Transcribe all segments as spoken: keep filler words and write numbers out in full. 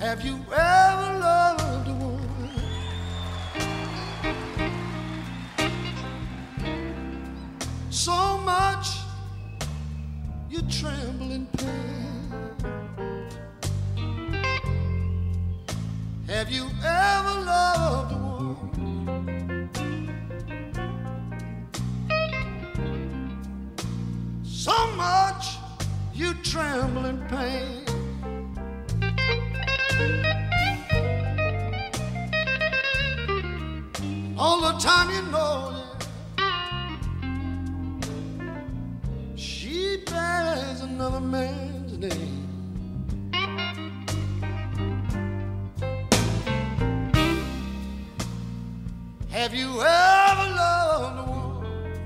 Have you ever loved a woman so much you tremble in pain? Have you ever loved a woman so much you tremble in pain? All the time you know that she bears another man's name. Have you ever loved a woman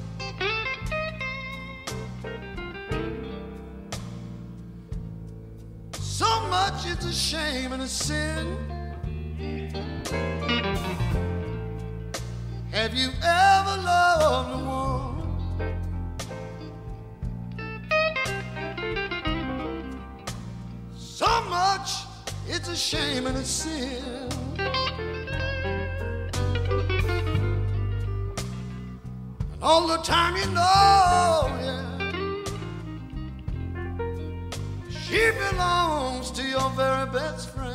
so much it's a shame and a sin? Have you ever loved a woman so much it's a shame and a sin? And all the time you know, yeah, she belongs to your very best friend.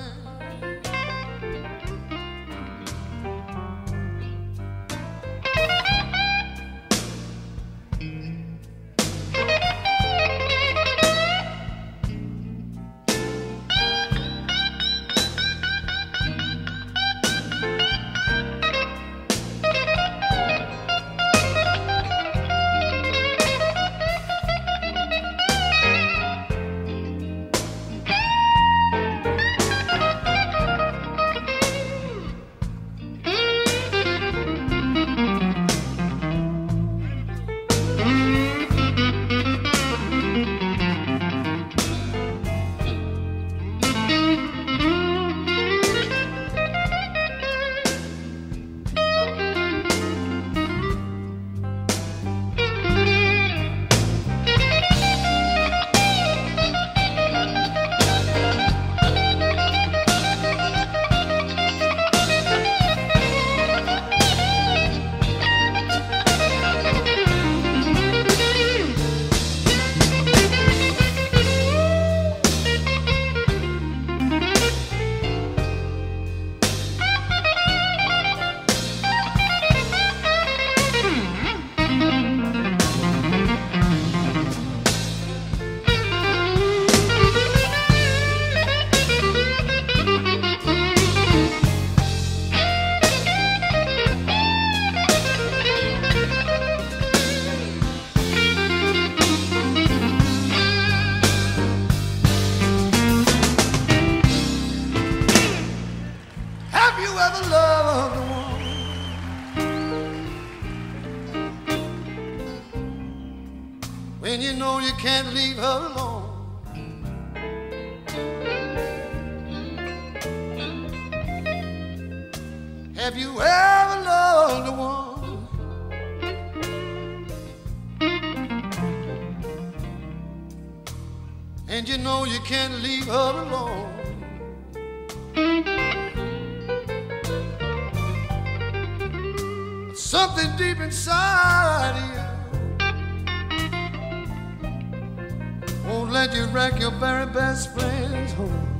When you know you can't leave her alone. Have you ever loved a woman and you know you can't leave her alone? Something deep inside of you won't let you wreck your very best friend's home.